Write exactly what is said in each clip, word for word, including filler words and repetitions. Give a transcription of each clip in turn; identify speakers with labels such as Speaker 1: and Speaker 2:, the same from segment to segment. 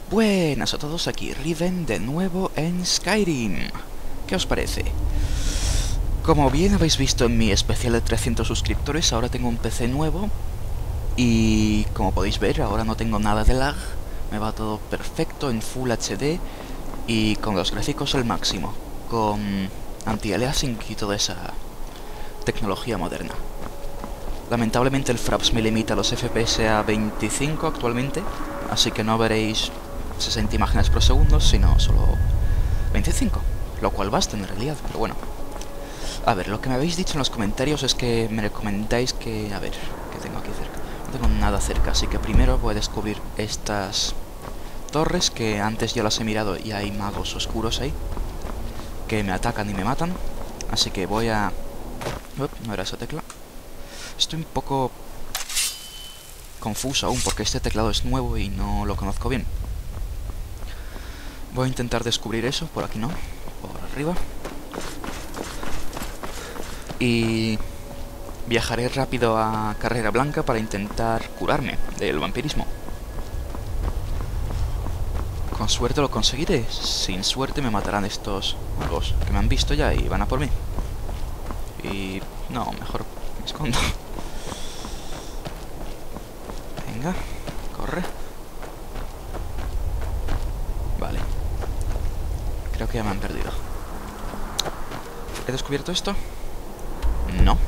Speaker 1: Buenas a todos, aquí Riven de nuevo en Skyrim. ¿Qué os parece? Como bien habéis visto en mi especial de trescientos suscriptores, ahora tengo un P C nuevo. Y como podéis ver, ahora no tengo nada de lag. Me va todo perfecto en Full H D y con los gráficos al máximo, con anti-aliasing y toda esa tecnología moderna. Lamentablemente el Fraps me limita los F P S a veinticinco actualmente, así que no veréis sesenta imágenes por segundo, sino solo veinticinco, lo cual basta en realidad, pero bueno. A ver, lo que me habéis dicho en los comentarios es que me recomendáis que... A ver, ¿qué tengo aquí cerca? No tengo nada cerca, así que primero voy a descubrir estas torres, que antes ya las he mirado y hay magos oscuros ahí, que me atacan y me matan. Así que voy a... Ups, no era esa tecla. Estoy un poco confuso aún porque este teclado es nuevo y no lo conozco bien. Voy a intentar descubrir eso, por aquí no, por arriba. Y viajaré rápido a Carrera Blanca para intentar curarme del vampirismo. Con suerte lo conseguiré, sin suerte me matarán estos magos que me han visto ya y van a por mí. Y no, mejor me escondo. Venga, corre. Vale. Creo que ya me han perdido. ¿He descubierto esto? No.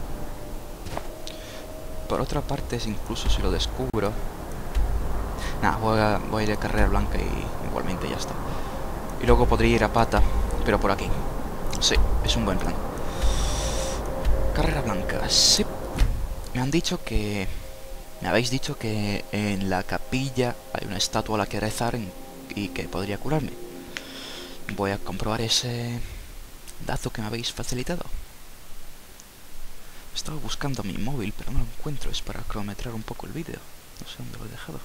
Speaker 1: Por otra parte, incluso si lo descubro... Nah, voy a, voy a ir a Carrera Blanca y igualmente ya está. Y luego podría ir a pata, pero por aquí. Sí, es un buen plan. Carrera Blanca, sí. Me han dicho que... Me habéis dicho que en la capilla hay una estatua a la que rezar y que podría curarme. Voy a comprobar ese dato que me habéis facilitado. Estaba buscando mi móvil, pero no lo encuentro. Es para cronometrar un poco el vídeo. No sé dónde lo he dejado.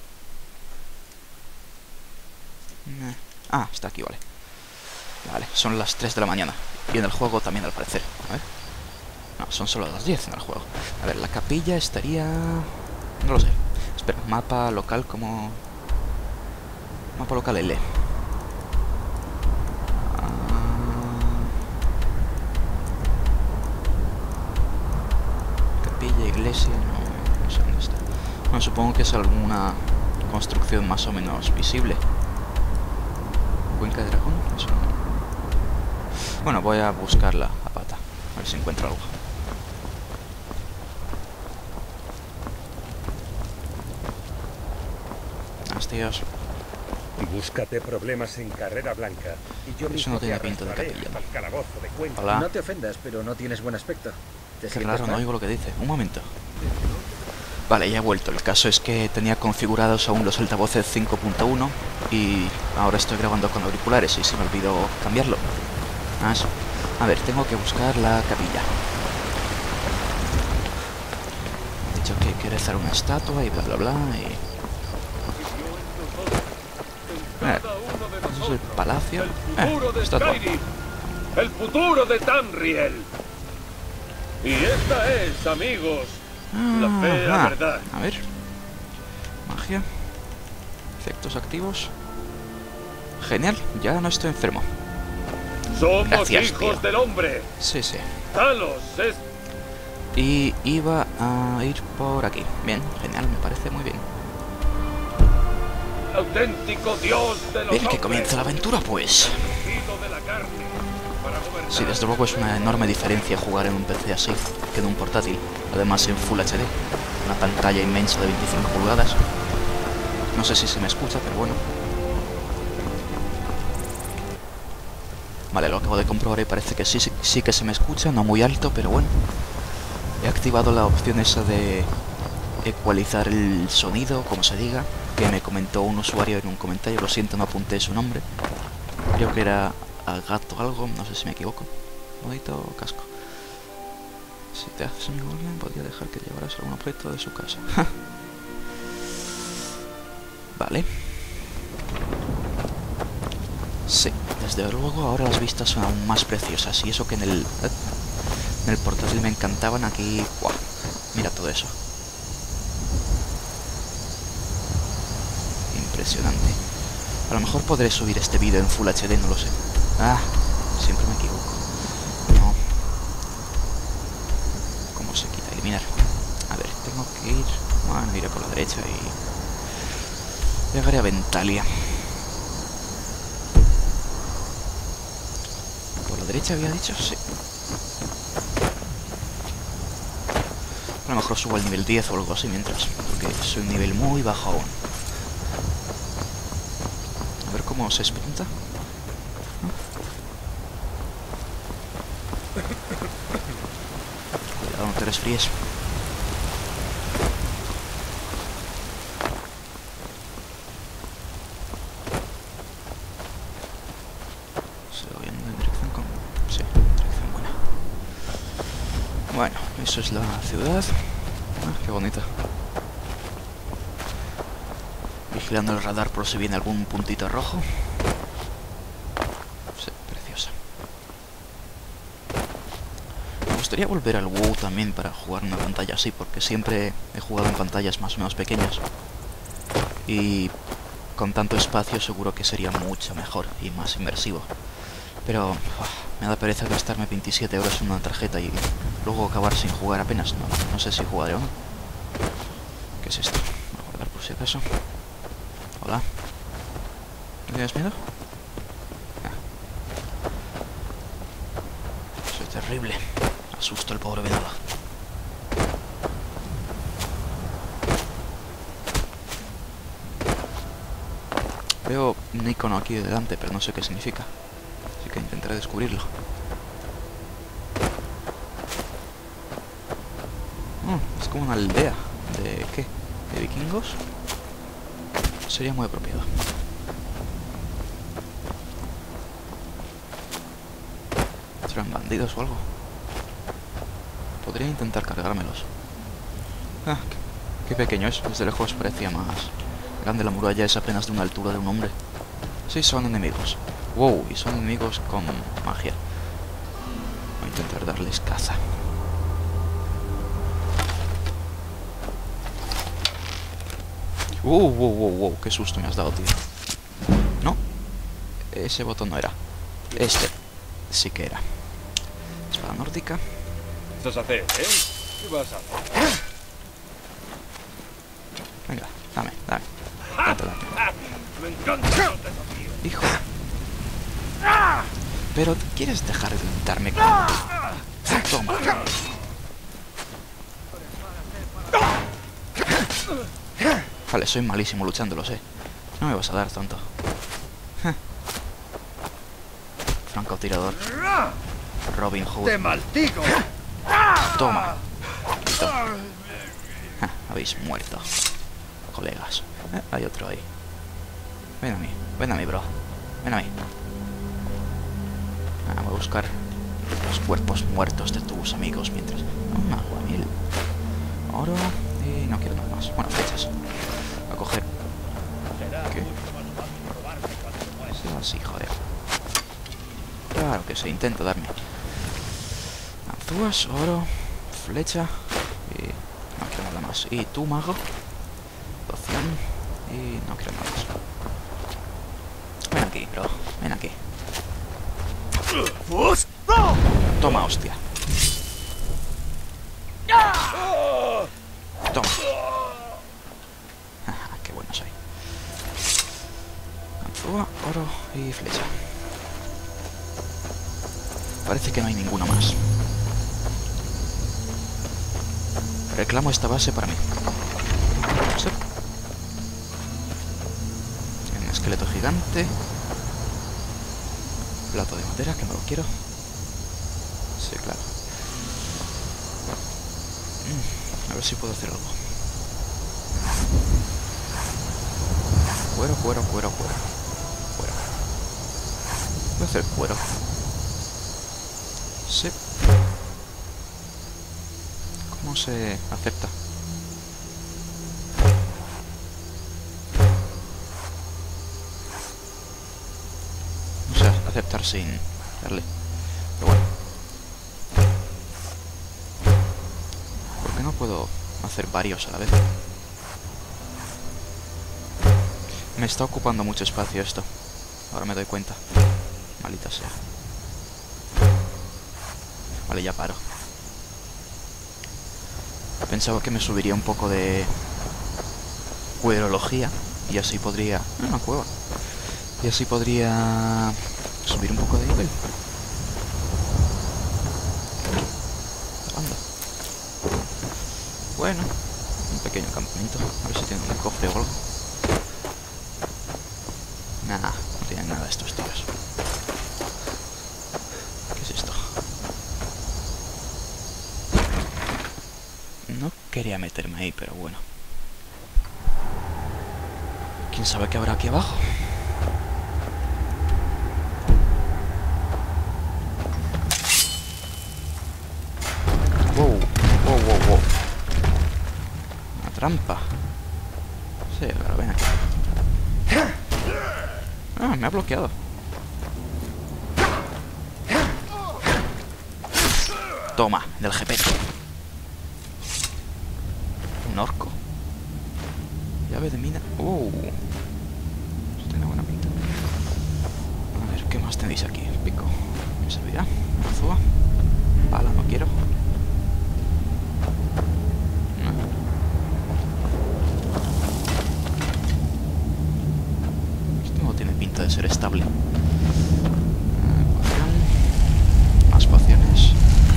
Speaker 1: Ah, está aquí, vale. Vale, son las tres de la mañana. Y en el juego también, al parecer. A ver. No, son solo las diez en el juego. A ver, la capilla estaría... No lo sé. Espera, mapa local como... Mapa local L. Capilla, iglesia, no, no sé dónde está. Bueno, supongo que es alguna construcción más o menos visible. Cuenca de dragón, eso no. Bueno, voy a buscarla a pata, a ver si encuentro algo. Hostias.
Speaker 2: Búscate problemas en Carrera Blanca y yo
Speaker 1: Eso no tiene pinta de capilla.
Speaker 2: al calabozo de Cuenca.
Speaker 1: Hola.
Speaker 3: No te ofendas, pero no tienes buen aspecto. ¿Te
Speaker 1: Qué
Speaker 3: sientes
Speaker 1: raro, no
Speaker 3: mal?
Speaker 1: oigo lo que dice. Un momento. Vale, ya he vuelto. El caso es que tenía configurados aún los altavoces cinco punto uno y ahora estoy grabando con auriculares y se me olvidó cambiarlo. Ah, eso. A ver, tengo que buscar la capilla. He dicho que hay que rezar una estatua y bla bla bla y... Eh, ¿eso es el palacio?
Speaker 4: El futuro
Speaker 1: Eh,
Speaker 4: de
Speaker 1: estatua.
Speaker 4: Skyrim, el futuro de Tamriel. Y esta es, amigos, la fea
Speaker 1: Ah,
Speaker 4: verdad.
Speaker 1: a ver. Magia. Efectos activos. Genial, ya no estoy enfermo.
Speaker 4: Somos
Speaker 1: Gracias,
Speaker 4: hijos
Speaker 1: tío.
Speaker 4: del hombre.
Speaker 1: Sí, sí.
Speaker 4: Talos es
Speaker 1: Y iba a ir por aquí. Bien, genial, me parece muy bien.
Speaker 4: auténtico dios de los
Speaker 1: Bien, que
Speaker 4: hombres,
Speaker 1: comience la aventura, pues.
Speaker 4: elegido de la carne, para gobernar.
Speaker 1: Sí, desde luego es una enorme diferencia jugar en un P C así que en un portátil. Además en Full H D. Una pantalla inmensa de veinticinco pulgadas. No sé si se me escucha, pero bueno. Vale, lo acabo de comprobar y parece que sí, sí, sí que se me escucha. No muy alto, pero bueno. He activado la opción esa de ecualizar el sonido, como se diga, que me comentó un usuario en un comentario. Lo siento, no apunté su nombre. Creo que era Agato algo, no sé si me equivoco. Bonito casco. Si te haces amigo de alguien, podría dejar que llevaras algún objeto de su casa. Vale. Sí, desde luego ahora las vistas son aún más preciosas. Y eso que en el, en el portátil me encantaban, aquí... ¡Wow! Mira todo eso. Impresionante. A lo mejor podré subir este vídeo en Full H D, no lo sé. Ah, siempre me equivoco. No. ¿Cómo se quita? Eliminar. A ver, tengo que ir... Bueno, iré por la derecha y... llegaré a Ventalia. ¿Por la derecha había dicho? Sí. A lo mejor subo al nivel diez o algo así mientras, porque soy un nivel muy bajo aún. A ver cómo se espinta. ¿No? Cuidado, no te resfríes. ¿Sigo yendo en dirección con...? Sí, dirección buena. Bueno, eso es la ciudad. Ah, qué bonita. Vigilando el radar por si viene algún puntito rojo. Sí, preciosa. Me gustaría volver al WoW también para jugar en una pantalla así, porque siempre he jugado en pantallas más o menos pequeñas. Y con tanto espacio seguro que sería mucho mejor y más inmersivo. Pero uf, me da pereza gastarme veintisiete euros en una tarjeta y luego acabar sin jugar apenas. No, no sé si jugaré o no. ¿Qué es esto? Voy a guardar por si acaso. Hola. ¿No tienes miedo? Ah. Soy terrible. Asusto al pobre venado. Veo un icono aquí delante, pero no sé qué significa. Así que intentaré descubrirlo. Oh, es como una aldea. ¿De qué? ¿De vikingos? Sería muy apropiado. ¿Serán bandidos o algo? Podría intentar cargármelos. Ah, qué, qué pequeño es. Desde lejos parecía más grande. La muralla es apenas de una altura de un hombre. Sí, son enemigos. Wow, y son enemigos con magia. Voy a intentar darles caza. Wow, wow, wow, wow, qué susto me has dado, tío. No, ese botón no era. Este sí que era. Espada nórdica.
Speaker 4: ¿Qué vas a hacer, eh? ¿Qué vas a hacer?
Speaker 1: Venga, dame, dame. ¿Cuánto daño?
Speaker 4: Me encanta los desafíos.
Speaker 1: Hijo. Pero ¿quieres dejar de darme con... Toma. Vale, soy malísimo luchando, lo sé. No me vas a dar tanto. Francotirador. Robin Hood.
Speaker 4: ¡Te maldigo!
Speaker 1: Toma. Toma. Habéis muerto, colegas. Eh, hay otro ahí. Ven a mí, ven a mí, bro. Ven a mí. Ah, voy a buscar los cuerpos muertos de tus amigos mientras... Un aguamiel. Oro. Y no quiero nada más. Bueno, flechas. Voy a coger... ¿Qué? Sí, así, joder. Claro que se intenta darme. Ganzúas, oro, flecha. Y no quiero nada más. Y tú, mago. Poción. Y no quiero nada más. Ven aquí, bro. Ven aquí. Toma, hostia. Toma. Qué bueno soy. Ganzúa, oro y flecha. Parece que no hay ninguna más. Reclamo esta base para mí. Sí. Un esqueleto gigante. Plato de madera, que no lo quiero. Sí, claro. A ver si puedo hacer algo. Cuero, cuero, cuero, cuero. Cuero. Voy a hacer cuero. Sí. ¿Cómo se acepta? No sé, aceptar sin darle. Pero bueno. ¿Por qué no puedo hacer varios a la vez? Me está ocupando mucho espacio esto. Ahora me doy cuenta. Maldita sea. Vale, ya paro. Pensaba que me subiría un poco de cuerología y así podría... Ah, una cueva. Y así podría subir un poco de nivel. Anda. Bueno, un pequeño campamento. A ver si tiene un cofre o algo. Nah, no tienen nada estos tíos. ¿Qué es esto? No quería meterme ahí, pero bueno. ¿Quién sabe qué habrá aquí abajo? Wow, wow, wow, wow. Una trampa. Sí, ahora ven aquí. Ah, me ha bloqueado. Toma, del G P. Un orco. Llave de mina. Uh. Esto tiene buena pinta. A ver, ¿qué más tenéis aquí? Pico. ¿Me servirá? Azúa. Pala, no quiero. No. Esto no tiene pinta de ser estable. Poción. Más pociones.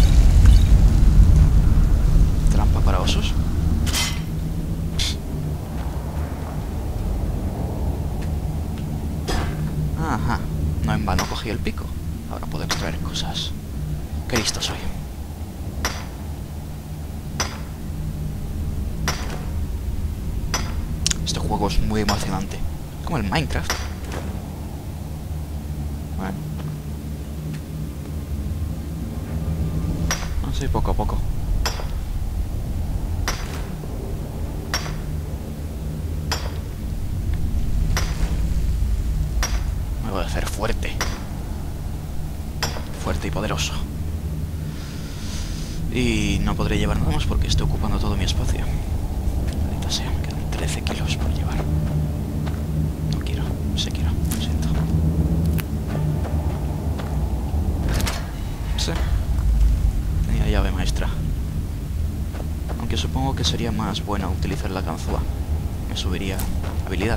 Speaker 1: Trampa para osos. Ajá, no en vano cogí el pico. Ahora puedo extraer cosas. Qué listo soy. Este juego es muy emocionante. Como el Minecraft. Bueno. Así poco a poco. Voy a hacer fuerte. Fuerte y poderoso. Y no podré llevar nada más porque estoy ocupando todo mi espacio. Maldita sea, me quedan trece kilos por llevar. No quiero, sí quiero, lo siento. Sí. Tenía llave maestra. Aunque supongo que sería más bueno utilizar la ganzúa. Me subiría habilidad.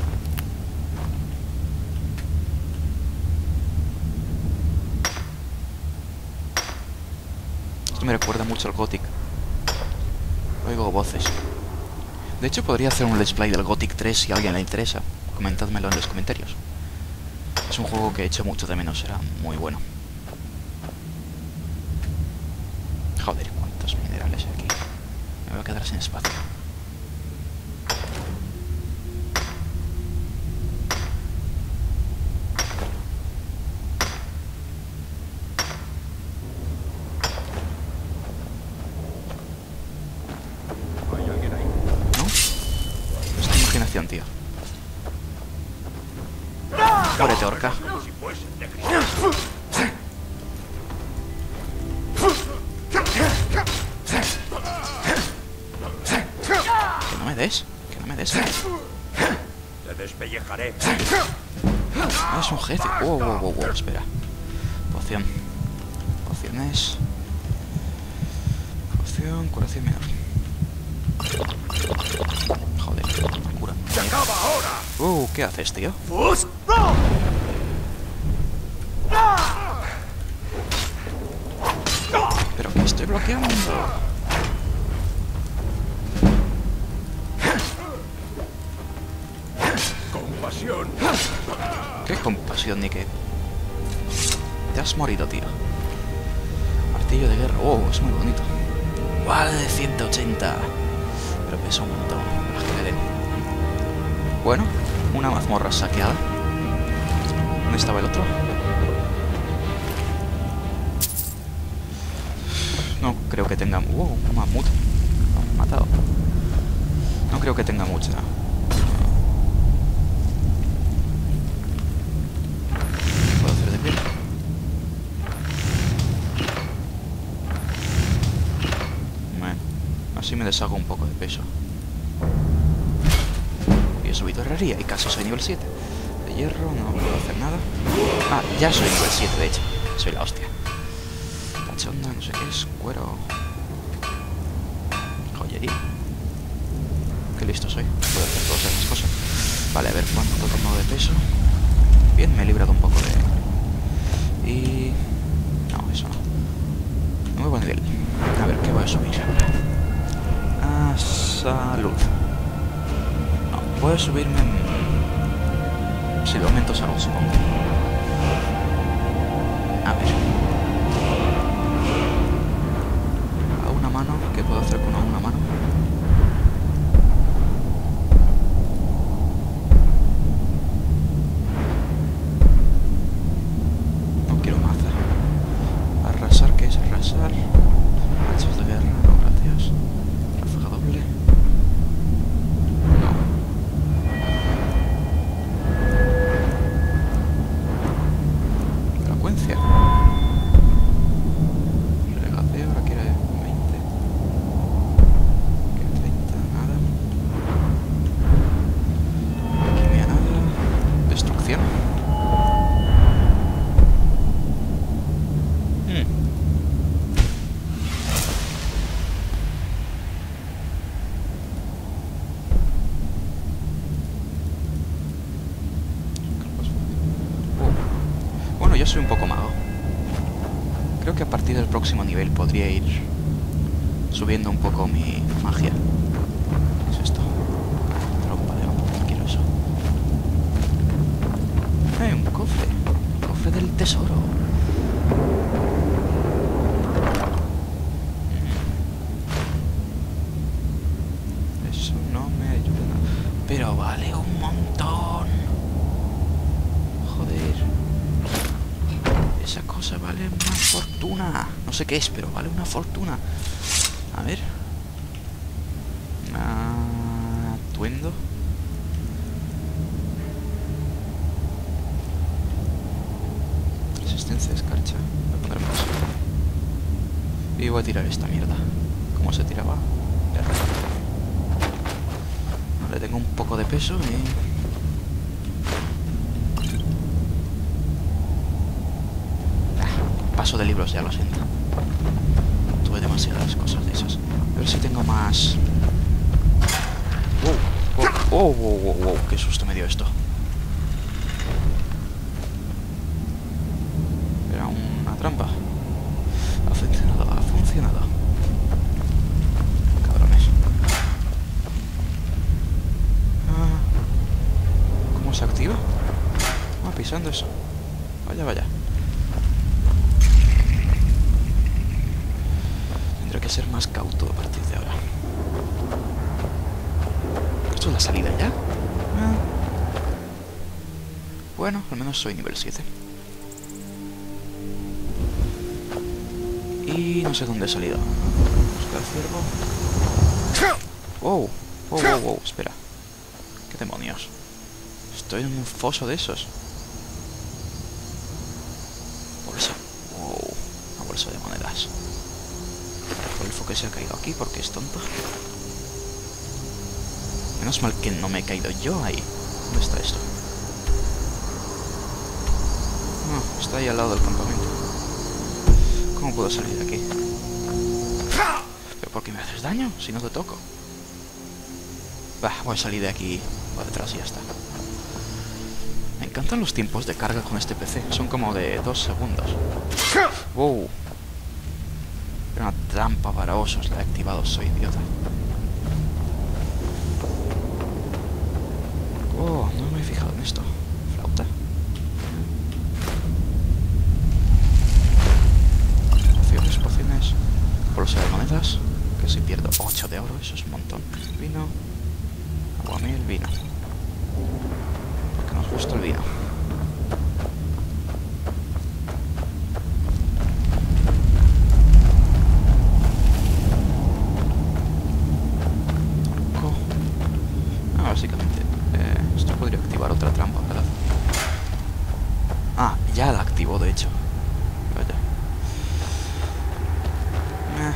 Speaker 1: Me recuerda mucho al Gothic. Oigo voces. De hecho, podría hacer un let's play del Gothic tres si a alguien le interesa. Comentádmelo en los comentarios. Es un juego que he hecho mucho de menos. Será muy bueno. Joder, cuántos minerales hay aquí. Me voy a quedar sin espacio. Tío. Muérete, orca. Que no me des. Que no me des.
Speaker 2: Te despellejaré.
Speaker 1: Ah, es un jefe. Wow, wow, wow, wow. Espera. Poción. Pociones. Poción, curación menor. Joder, me cura.
Speaker 2: ¡Se acaba ahora!
Speaker 1: Uh, ¿qué haces, tío? Pero que estoy bloqueando.
Speaker 2: Compasión.
Speaker 1: ¿Qué compasión ni qué? Te has morido, tío. Martillo de guerra. Oh, es muy bonito. Vale, de ciento ochenta. Pero pesa un montón. Las que le den. Bueno, una mazmorra saqueada. ¿Dónde estaba el otro? No creo que tenga... ¡Wow! Un mamut. Lo han matado. No creo que tenga mucha. ¿Puedo hacer de pie? Bueno, así me deshago un poco de peso. Y he subido herrería y casi soy nivel siete. De hierro, no puedo hacer nada. Ah, ya soy nivel siete, de hecho. Soy la hostia. Cachonda, no sé qué es. Cuero. Joyería. Qué listo soy. Puedo hacer todas esas cosas. Vale, a ver cuánto tengo de peso. Bien, me he librado un poco de... Y... No, eso no. Nuevo nivel. A ver, ¿qué voy a subir ahora? A salud. No, voy a subirme en... Si lo aumento salud, supongo. A ver. A una mano. ¿Qué puedo hacer con a una mano? No quiero maza. Arrasar, ¿qué es arrasar? Hachas de guerra, no, gracias. Ráfaga doble. No. Frecuencia. Regadeo, ahora quiere veinte. Quiere treinta, nada. Alquimia, nada. Destrucción. Hmm. Bueno, yo soy un poco mago. Creo que a partir del próximo nivel podría ir subiendo un poco mi magia. ¿Qué es esto? Trompa de hombre, ¿qué quiero eso? ¡Eh, un cofre! El cofre del tesoro. Eso no me ayuda nada. Pero vale un montón. Joder. Esa cosa vale una fortuna. No sé qué es, pero vale una fortuna. A ver. Atuendo. Resistencia de escarcha. Voy a poner más. Y voy a tirar esta mierda. ¿Cómo se tiraba? R. Vale, tengo un poco de peso y... Paso de libros ya, lo siento. Tuve demasiadas cosas de esas. A ver si tengo más... Wow, wow, wow, wow, wow, qué susto me dio esto. Era una trampa. Ha funcionado, ha funcionado. Cabrones. Ah, ¿cómo se activa? Ah, pisando eso. Vaya, vaya. Tendré que ser más cauto a partir de ahora. ¿Esto es la salida ya? Ah. Bueno, al menos soy nivel siete. Y no sé dónde he salido. Buscar ciervo. Wow, wow, wow, wow, espera. ¿Qué demonios? Estoy en un foso de esos. Bolsa. Wow, una bolsa de monedas. El elfo que se ha caído aquí porque es tonto. Menos mal que no me he caído yo ahí. ¿Dónde está esto? No, está ahí al lado del campamento. ¿Cómo puedo salir de aquí? ¿Pero por qué me haces daño si no te toco? Bah, voy a salir de aquí para detrás y ya está. Me encantan los tiempos de carga con este P C. Son como de dos segundos. Wow. Era una trampa para osos. La he activado, soy idiota. Oh, no me he fijado en esto. Flauta. Pociones, pociones. Bolsa de monedas. Que si pierdo ocho de oro, eso es un montón. Vino. Aguamiel, vino. Porque nos gusta el vino. Orco. Ah, básicamente. Eh, esto podría activar otra trampa, ¿verdad? Ah, ya la activó, de hecho. Vaya. Eh.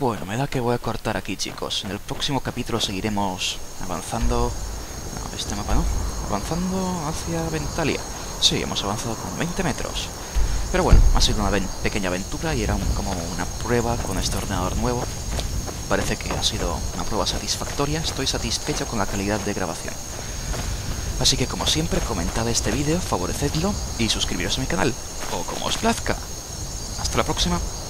Speaker 1: Bueno, me da que voy a cortar aquí, chicos. En el próximo capítulo seguiremos avanzando... No, este mapa no. Avanzando hacia Ventalia. Sí, hemos avanzado como veinte metros. Pero bueno, ha sido una pequeña aventura y era un, como una prueba con este ordenador nuevo. Parece que ha sido una prueba satisfactoria. Estoy satisfecho con la calidad de grabación. Así que, como siempre, comentad este vídeo, favorecedlo y suscribiros a mi canal. O como os plazca. Hasta la próxima.